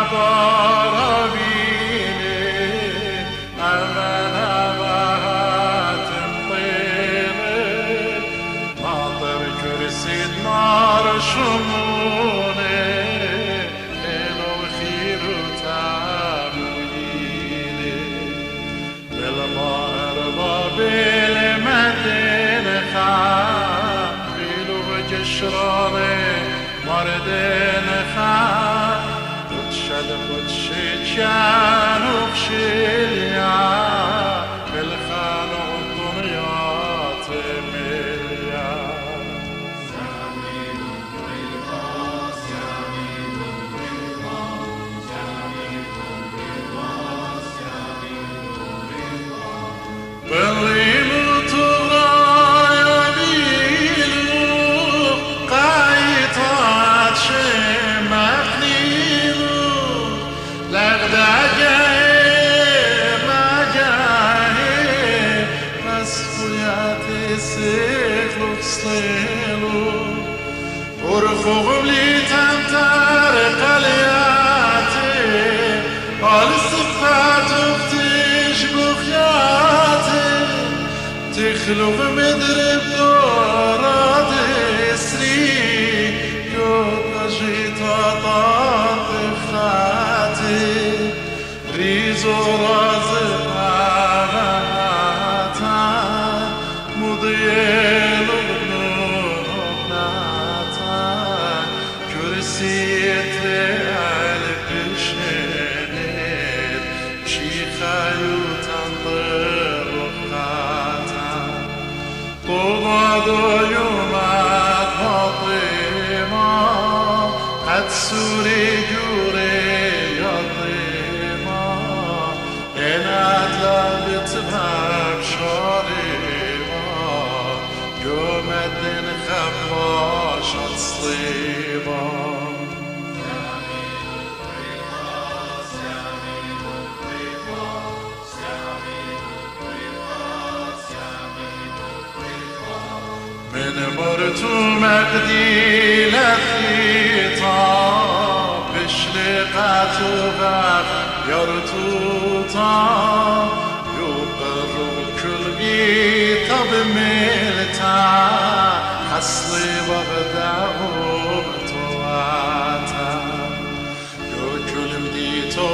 MarDinkha Shadkhutshichan ukhshilya Bilkhano dunyat milya ورخوغ بلي تمتر قلياتي قال الصفات وقتيش بخياتي تخلق مدرب دورات اسري يوم جيت طاطف خاتي ريزو رازقاتا مضيل سوری جوری یادیما اینات لبت بخشاریما جمدن خباش اصلیما من مرتو مقدی لخیتا بشلقت و غف یارتوتا یوبر کلگی تب ملتا حصلی وغداهم تواتا یو کلم دی تو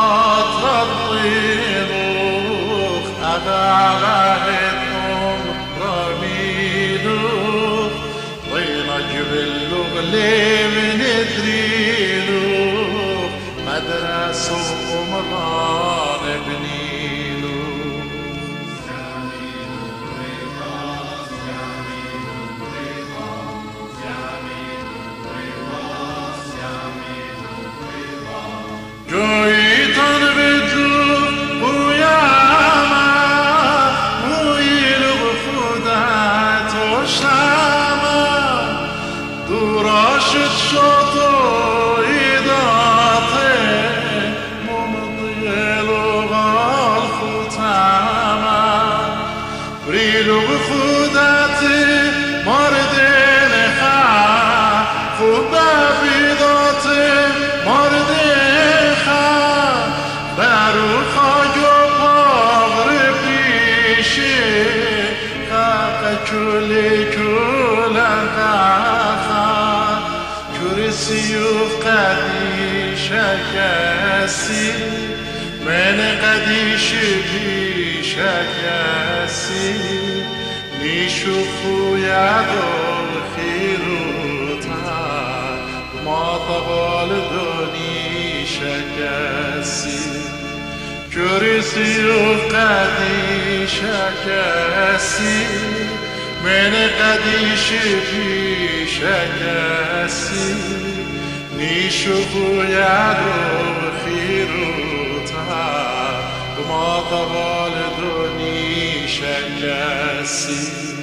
اطرطیروخ اغاغهتم راميلو طينا جبل غليم ندريلو مدرسة ومران بنيلو جويتان بدو وياما ويلو بفودات وشاما دراشت شطو إيداتي ممضيلو غالخوتاما بريلو بفوداتي MarDinkha خوبا بيداتي MarDinkha كل كرسي قديش كاسي من قديش بيش كاسي نشوفو يا دول خيروتا ما طبال دونيش كاسي كرسي قديش كاسي من قديش بيش كاسي نشوفو يا دول خيروتا ما طبال دونيش كاسي